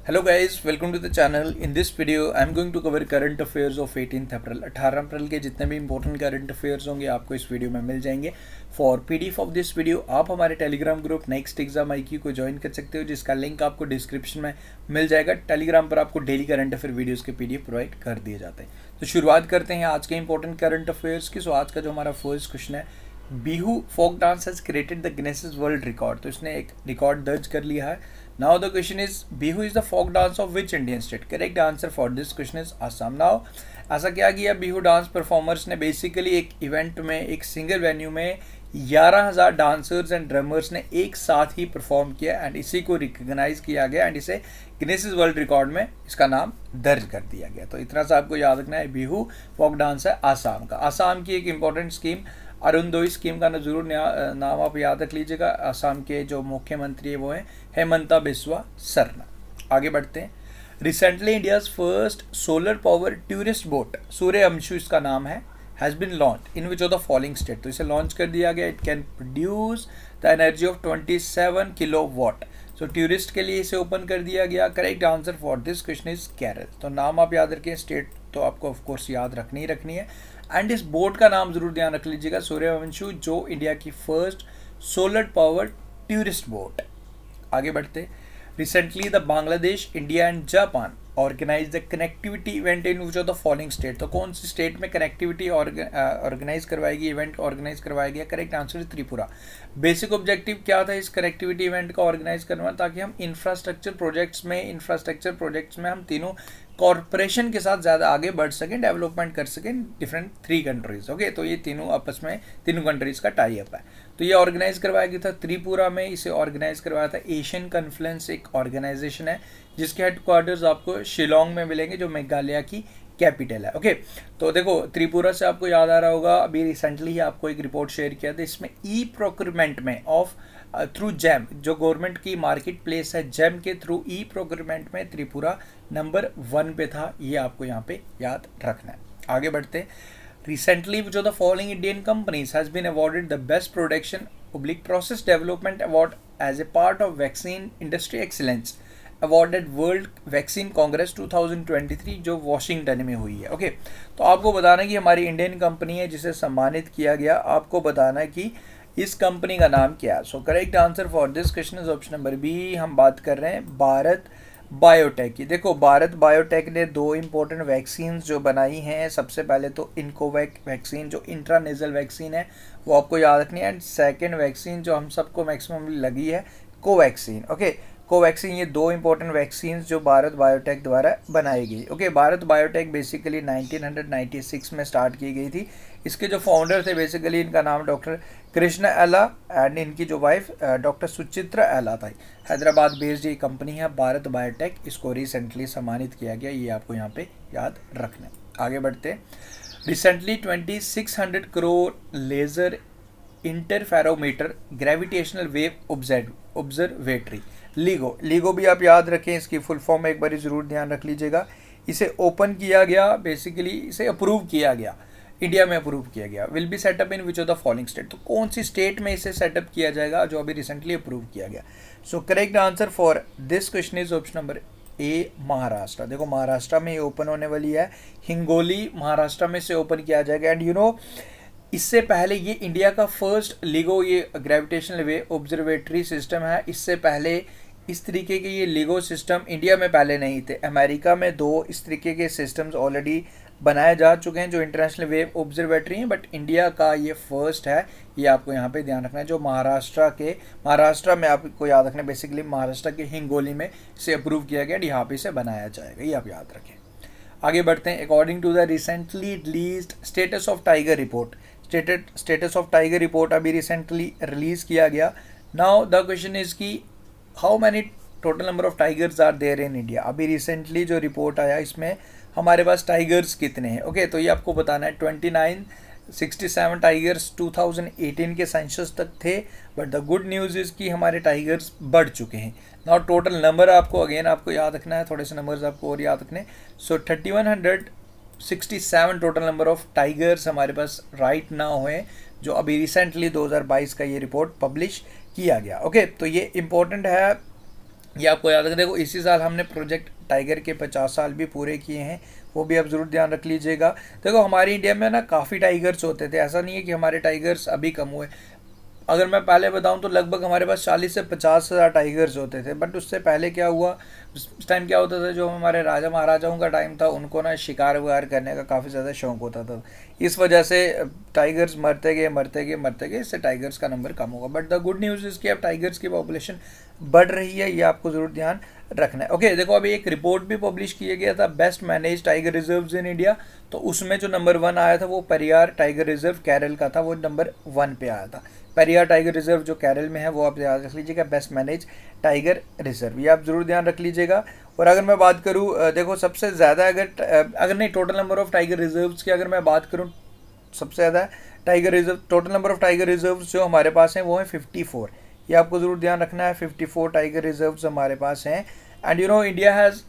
Hello guys, welcome to the channel. In this video, I am going to cover current affairs of 18th April. 18 अप्रैल के जितने भी important current affairs होंगे आपको इस video में मिल जाएंगे. For PDF of this video आप हमारे Telegram group next exam IQ को ज्वाइन कर सकते हो, जिसका लिंक आपको डिस्क्रिप्शन में मिल जाएगा. टेलीग्राम पर आपको डेली करंट अफेयर वीडियोज़ के PDF प्रोवाइड कर दिए जाते हैं. तो शुरुआत करते हैं आज के इंपॉर्टेंट करंट अफेयर्स की. सो आज का जो हमारा फर्स्ट क्वेश्चन है, Bihu folk dance has created the Guinness world record. तो इसने एक रिकॉर्ड दर्ज कर लिया है. Now the question is, Bihu is the folk dance of which Indian state? Correct answer for this question is Assam. Now ऐसा क्या किया बिहू डांस परफॉर्मर्स ने, बेसिकली एक इवेंट में एक सिंगल वेन्यू में 11,000 डांसर्स एंड ड्रमर्स ने एक साथ ही परफॉर्म किया एंड इसी को रिकग्नाइज किया गया एंड इसे गिनेस वर्ल्ड रिकॉर्ड में इसका नाम दर्ज कर दिया गया. तो इतना सा आपको याद रखना है. बिहू फोक डांस है आसाम का. आसाम की एक इम्पॉर्टेंट स्कीम अरुणोदय स्कीम का जरूर नाम आप याद रख लीजिएगा. असम के जो मुख्यमंत्री है वो है हेमंता बिस्वा सरना. आगे बढ़ते हैं. Recently India's first solar power tourist boat Suryavanshu इसका नाम है, has been launch in which of the following state. तो इसे लॉन्च कर दिया गया. It can produce the energy of 27 kilowatt. So tourist के लिए इसे ओपन कर दिया गया. Correct answer for this question is Kerala. तो नाम आप याद रखें, स्टेट तो आपको ऑफ कोर्स याद रखनी ही रखनी है. एंड इस बोट का नाम जरूर ध्यान रख लीजिएगा, सूर्यवंशु, जो इंडिया की first solar power tourist boat. आगे बढ़ते. Recently the Bangladesh, India and Japan organise the connectivity event in which of the following state. तो कौन सी स्टेट में कनेक्टिविटी ऑर्गेनाइज करवाएगी, इवेंट ऑर्गेनाइज करवाया गया? Correct answer is Tripura. Basic objective क्या था इस कनेक्टिविटी इवेंट का ऑर्गेनाइज करना, ताकि हम इंफ्रास्ट्रक्चर प्रोजेक्ट्स में हम तीनों कॉरपोरेशन के साथ ज़्यादा आगे बढ़ सकें, डेवलपमेंट कर सकें डिफरेंट 3 कंट्रीज. ओके, तो ये तीनों आपस में तीनों कंट्रीज का टाई अप है. तो ये ऑर्गेनाइज करवाया गया था त्रिपुरा में. इसे ऑर्गेनाइज करवाया था एशियन कॉन्फ्रेंस, एक ऑर्गेनाइजेशन है जिसके हेडक्वार्टर्स आपको शिलोंग में मिलेंगे, जो मेघालय की कैपिटल है. ओके, तो देखो त्रिपुरा से आपको याद आ रहा होगा, अभी रिसेंटली ही आपको एक रिपोर्ट शेयर किया था. इसमें ई प्रोक्योरमेंट में ऑफ थ्रू जेम, जो गवर्नमेंट की मार्केट प्लेस है, जेम के थ्रू ई प्रोक्योरमेंट में त्रिपुरा नंबर 1 पे था. ये आपको यहाँ पे याद रखना है. आगे बढ़ते. रिसेंटली जो the following Indian companies has been awarded the best production public process development award as a part of vaccine industry excellence awarded world vaccine congress 2023, जो वॉशिंगटन में हुई है. ओके, तो आपको बताना है कि हमारी इंडियन कंपनी है जिसे सम्मानित किया गया. आपको बताना है कि इस कंपनी का नाम क्या है. So correct answer for this question is option number B. हम बात कर रहे हैं भारत बायोटेक की. देखो भारत बायोटेक ने 2 इंपॉर्टेंट वैक्सीन जो बनाई हैं. सबसे पहले तो इनकोवैक वैक्सीन जो इंट्रानेजल वैक्सीन है वो आपको याद रखनी है. एंड सेकेंड वैक्सीन जो हम सबको मैक्सिमम लगी है, कोवैक्सीन. Okay, Covaxin. ये 2 इंपॉर्टेंट वैक्सीन जो भारत बायोटेक द्वारा बनाई गई. ओके, भारत बायोटेक बेसिकली 1996 में स्टार्ट की गई थी. इसके जो फाउंडर थे बेसिकली, इनका नाम डॉक्टर कृष्णा एला एंड इनकी जो वाइफ डॉक्टर सुचित्रा एला था. हैदराबाद बेस्ड ये कंपनी है भारत बायोटेक. इसको रिसेंटली सम्मानित किया गया, ये आपको यहाँ पे याद रखना है. आगे बढ़ते. Recently 2600 crore laser interferometer gravitational wave observatory LIGO भी आप याद रखें. इसकी फुल फॉर्म एक बार ज़रूर ध्यान रख लीजिएगा. इसे ओपन किया गया, बेसिकली इसे अप्रूव किया गया, इंडिया में अप्रूव किया गया. Will be set up in which of the following state. तो कौन सी स्टेट में इसे सेटअप किया जाएगा जो अभी रिसेंटली अप्रूव किया गया? So correct answer for this question is option number A, Maharashtra. देखो महाराष्ट्र में ये ओपन होने वाली है. हिंगोली महाराष्ट्र में से ओपन किया जाएगा. एंड यू नो, इससे पहले ये इंडिया का फर्स्ट लिगो ये ग्रेविटेशनल वेव ऑब्जर्वेटरी सिस्टम है. इससे पहले इस तरीके के ये लिगो सिस्टम इंडिया में पहले नहीं थे. अमेरिका में 2 इस तरीके के सिस्टम्स ऑलरेडी बनाए जा चुके हैं जो इंटरनेशनल वेव ऑब्जर्वेटरी हैं, बट इंडिया का ये फर्स्ट है. ये आपको यहाँ पे ध्यान रखना है. जो महाराष्ट्र में आपको याद रखना है, बेसिकली महाराष्ट्र के हिंगोली में इसे अप्रूव किया गया, यहाँ पे इसे बनाया जाएगा. ये आप याद रखें. आगे बढ़ते हैं. According to the recently released status of tiger report, status of tiger report अभी रिसेंटली रिलीज किया गया. नाउ द क्वेश्चन इज की how many total number of tigers are there in India. अभी रिसेंटली जो रिपोर्ट आया इसमें हमारे पास tigers कितने हैं. ओके, तो ये आपको बताना है. 2967 टाइगर्स 2018 के सेंसस तक थे, but the good news is कि हमारे टाइगर्स बढ़ चुके हैं. नाउ टोटल नंबर आपको अगेन आपको याद रखना है, थोड़े से नंबर्स आपको और याद रखने. So 3167 total number of tigers हमारे पास राइट नाउ है, जो अभी रिसेंटली 2022 का ये रिपोर्ट पब्लिश किया गया. ओके, तो ये इम्पोर्टेंट है ये आपको याद रखना। देखो इसी साल हमने प्रोजेक्ट टाइगर के 50 साल भी पूरे किए हैं, वो भी आप ज़रूर ध्यान रख लीजिएगा। देखो हमारी इंडिया में ना काफ़ी टाइगर्स होते थे, ऐसा नहीं है कि हमारे टाइगर्स अभी कम हुए। अगर मैं पहले बताऊं तो लगभग हमारे पास 40 से 50 हज़ार टाइगर्स होते थे। बट उससे पहले क्या हुआ, उस टाइम क्या होता था, जो हमारे राजा महाराजाओं का टाइम था, उनको ना शिकार वगार करने का काफ़ी ज़्यादा शौक होता था। इस वजह से टाइगर्स मरते गए, इससे टाइगर्स का नंबर कम होगा। But the good news is कि अब टाइगर्स की पॉपुलेशन बढ़ रही है, ये आपको ज़रूर ध्यान रखना है। ओके, देखो अभी एक रिपोर्ट भी पब्लिश किया गया था, best manage tiger reserves in India. तो उसमें जो नंबर 1 आया था वो पेरियार टाइगर रिजर्व केरल का था, वो नंबर 1 पे आया था। पेरियार टाइगर रिजर्व जो केरल में है वो आप याद रख लीजिएगा, बेस्ट मैनेज टाइगर रिजर्व, ये आप ज़रूर ध्यान रख लीजिएगा। और अगर मैं बात करूँ, देखो सबसे ज़्यादा अगर नहीं total number of tiger reserves की अगर मैं बात करूँ, सबसे ज़्यादा tiger reserve, total number of tiger reserves जो हमारे पास हैं वो है 54। ये आपको ज़रूर ध्यान रखना है, 54 टाइगर रिजर्व्स हमारे पास हैं। And you know India has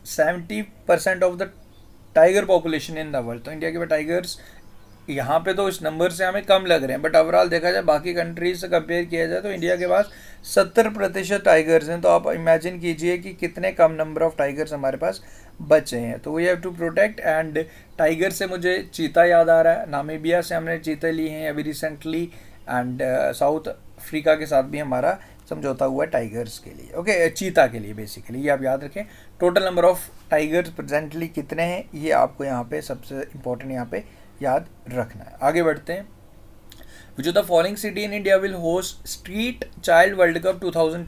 70% of the tiger population in the world. तो इंडिया के टाइगर्स यहाँ पे तो इस नंबर से हमें कम लग रहे हैं, बट ओवरऑल देखा जाए बाकी कंट्रीज से कंपेयर किया जाए तो इंडिया के पास 70% टाइगर्स हैं। तो आप इमेजिन कीजिए कि कितने कम नंबर ऑफ टाइगर्स हमारे पास बचे हैं। तो we have to protect. And tiger से मुझे चीता याद आ रहा है, नामीबिया से हमने चीते लिए हैं अभी रिसेंटली, एंड साउथ अफ्रीका के साथ भी हमारा समझौता हुआ है टाइगर्स के लिए। ओके, चीता के लिए बेसिकली, ये आप याद रखें। Total number of tigers presently कितने हैं, ये आपको यहाँ पे सबसे इंपॉर्टेंट यहाँ पे याद रखना है। आगे बढ़ते हैं। Which of the following city in India will host street child world cup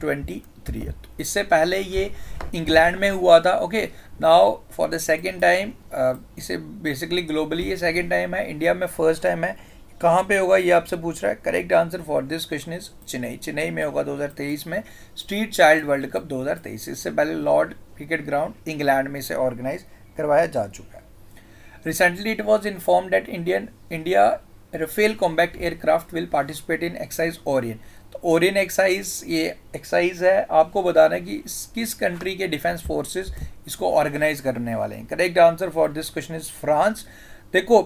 2023। इससे पहले ये इंग्लैंड में हुआ था। Okay, now for the second time, इसे बेसिकली ग्लोबली ये सेकेंड टाइम है, इंडिया में फर्स्ट टाइम है। कहाँ पे होगा ये आपसे पूछ रहा है। Correct answer for this question is Chennai. Chennai में होगा 2023 में स्ट्रीट चाइल्ड वर्ल्ड कप 2023। इससे पहले लॉर्ड क्रिकेट ग्राउंड इंग्लैंड में इसे ऑर्गेनाइज करवाया जा चुका है। Recently, it was informed that India Rafale combat aircraft will participate in exercise Orion। तो ओरियन एक्साइज, ये एक्साइज है, आपको बताना है कि किस कंट्री के डिफेंस फोर्सेस इसको ऑर्गेनाइज करने वाले हैं। Correct answer for this question is France. देखो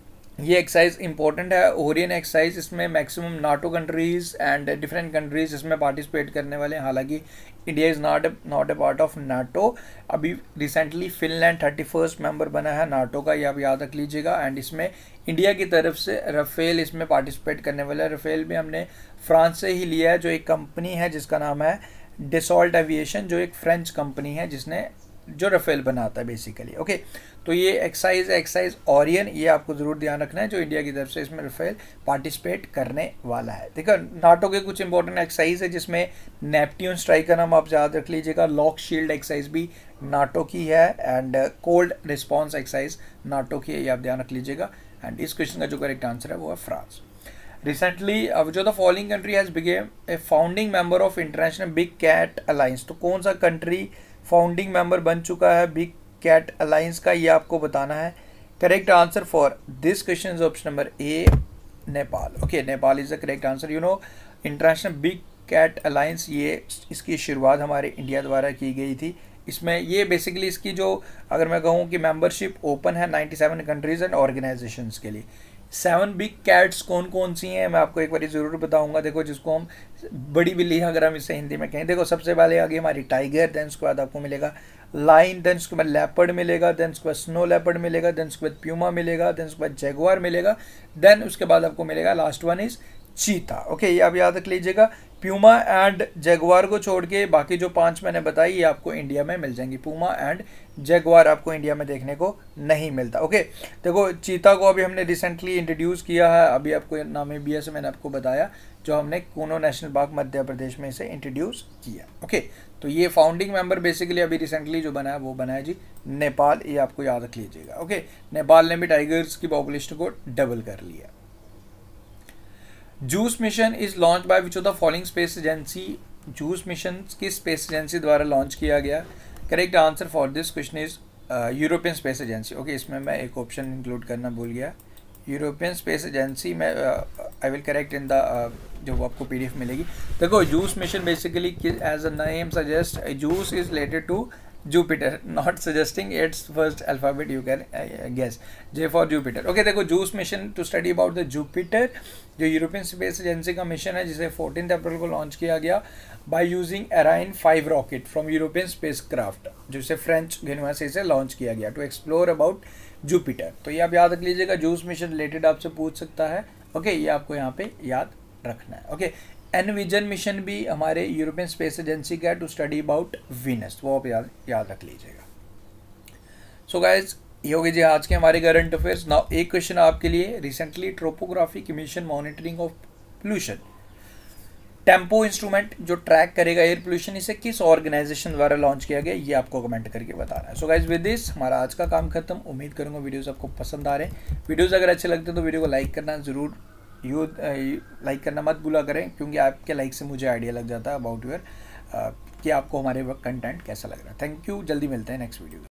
ये एक्साइज इंपॉर्टेंट है, ओरियन एक्साइज, इसमें maximum NATO countries and different countries इसमें पार्टिसिपेट करने वाले हैं। हालांकि India is not a part of NATO. अभी रिसेंटली फिनलैंड 31st मेंबर बना है नाटो का, ये आप याद रख लीजिएगा। एंड इसमें इंडिया की तरफ से राफेल इसमें पार्टिसिपेट करने वाला है। राफेल भी हमने फ्रांस से ही लिया है, जो एक कंपनी है जिसका नाम है डेसॉल्ट एविएशन, जो एक फ्रेंच कंपनी है जिसने जो राफेल बनाता है बेसिकली। ओके, तो ये एक्साइज ओरियन, ये आपको ज़रूर ध्यान रखना है, जो इंडिया की तरफ से इसमें राफेल पार्टिसिपेट करने वाला है। देखो नाटो के कुछ इंपॉर्टेंट एक्साइज है, जिसमें नेपट्यून स्ट्राइक का नाम आप याद रख लीजिएगा, लॉक शील्ड एक्साइज भी नाटो की है, and cold response exercise NATO की है, ये आप ध्यान रख लीजिएगा। एंड इस क्वेश्चन का जो करेक्ट आंसर है वो है फ्रांस। रिसेंटली अब जो the following country has become a founding member of international big cat alliance. तो कौन सा कंट्री फाउंडिंग मेंबर बन चुका है बिग कैट अलायंस का, ये आपको बताना है। Correct answer for this question is option number A, Nepal. Okay, Nepal is the correct answer. You know international big cat alliance, ये इसकी शुरुआत हमारे इंडिया द्वारा की गई थी। इसमें ये बेसिकली इसकी जो अगर मैं कहूँ कि मेंबरशिप ओपन है 97 कंट्रीज एंड ऑर्गेनाइजेशंस के लिए। 7 बिग कैट्स कौन कौन सी हैं मैं आपको एक बार ज़रूर बताऊंगा। देखो जिसको हम बड़ी बिल्ली अगर हम इसे हिंदी में कहें, देखो सबसे पहले आगे हमारी टाइगर, देन उसके बाद आपको मिलेगा लाइन, देन उसके बाद लेपर्ड मिलेगा, देन उसके बाद स्नो लेपर्ड मिलेगा, देन उसके बाद प्यूमा मिलेगा, देन उसके बाद जैगुआर मिलेगा, देन उसके बाद आपको मिलेगा last one is cheetah. Okay, ये आप याद रख लीजिएगा। प्यूमा एंड जैगुआर को छोड़ के बाकी जो 5 मैंने बताई ये आपको इंडिया में मिल जाएंगी। पूमा एंड जैगुआर आपको इंडिया में देखने को नहीं मिलता। ओके, देखो चीता को अभी हमने रिसेंटली इंट्रोड्यूस किया है, अभी आपको नामीबिया से मैंने आपको बताया, जो हमने कूनो नेशनल पार्क मध्य प्रदेश में इसे इंट्रोड्यूस किया। ओके, तो ये फाउंडिंग मेंबर बेसिकली अभी रिसेंटली जो बना है वो बना है जी नेपाल, ये आपको याद रख लीजिएगा। ओके, नेपाल ने भी टाइगर्स की पॉपुलेशन को डबल कर लिया। JUICE mission is launch by which of the following space agency. JUICE mission किस स्पेस एजेंसी द्वारा लॉन्च किया गया। Correct answer for this question is European space agency. Okay, इसमें मैं एक ऑप्शन इंक्लूड करना भूल गया, यूरोपियन स्पेस एजेंसी में I will correct in the जो आपको PDF मिलेगी। देखो JUICE mission basically as a name suggest, JUICE is related to Jupiter, not suggesting its first alphabet, you can guess, J for Jupiter. Okay, देखो JUICE mission to study about the Jupiter, जो European space agency का mission है, जिसे 14 April को launch किया गया by using Ariane 5 rocket from European spacecraft, जिसे French university से लॉन्च किया गया टू एक्सप्लोर अबाउट जुपिटर। तो ये आप याद रख लीजिएगा, जूस मिशन रिलेटेड आपसे पूछ सकता है। ओके, ये आपको यहाँ पे याद रखना है। ओके, एनविजन मिशन भी हमारे यूरोपियन स्पेस एजेंसी का है टू स्टडी अबाउट वीनस, वो आप याद रख लीजिएगा। सो गाइज, ये होगी जी आज के हमारे करंट अफेयर्स। नाउ एक क्वेश्चन आपके लिए, recently tropographic emission monitoring of pollution TEMPO instrument जो ट्रैक करेगा एयर पोल्यूशन, इसे किस ऑर्गेनाइजेशन द्वारा लॉन्च किया गया, ये आपको कमेंट करके बताना है। सो गाइज, विद दिस हमारा आज का काम खत्म। उम्मीद करूंगा वीडियोस आपको पसंद आ रहे हैं। वीडियोस अगर अच्छे लगते हैं तो वीडियो को लाइक करना जरूर, लाइक करना मत भूला करें, क्योंकि आपके लाइक से मुझे आइडिया लग जाता है अबाउट यूर कि आपको हमारे कंटेंट कैसा लग रहा है। थैंक यू, जल्दी मिलते हैं नेक्स्ट वीडियो।